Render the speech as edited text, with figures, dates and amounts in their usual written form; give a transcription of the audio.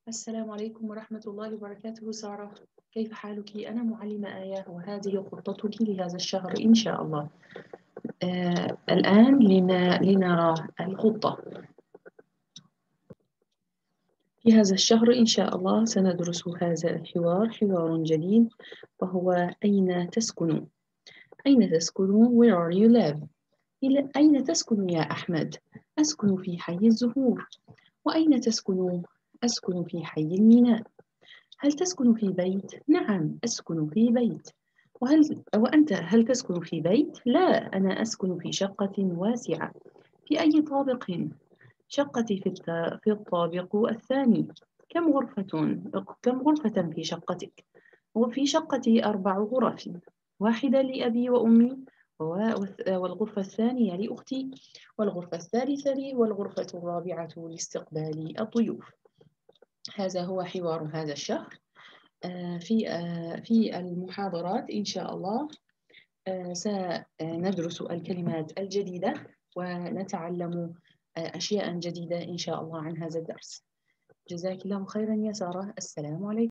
السلام عليكم ورحمة الله وبركاته. سارة، كيف حالك؟ أنا معلمة آية، وهذه خطتك لهذا الشهر إن شاء الله. الآن لنرى الخطة. في هذا الشهر إن شاء الله سندرس هذا الحوار، حوار جديد، وهو أين تسكن؟ أين تسكن؟ Where are you live؟ أين تسكن يا أحمد؟ أسكن في حي الزهور. وأين تسكن؟ أسكن في حي الميناء. هل تسكن في بيت؟ نعم، أسكن في بيت. وأنت هل تسكن في بيت؟ لا، أنا أسكن في شقة واسعة. في أي طابق؟ شقتي في الطابق الثاني. كم غرفة في شقتك؟ وفي شقتي 4 غرف، واحدة لأبي وأمي، والغرفة الثانية لأختي، والغرفة الثالثة لي، والغرفة الرابعة لاستقبال الضيوف. هذا هو حوار هذا الشهر. في المحاضرات إن شاء الله سندرس الكلمات الجديدة ونتعلم أشياء جديدة إن شاء الله عن هذا الدرس. جزاك الله خيرا يا سارة. السلام عليكم.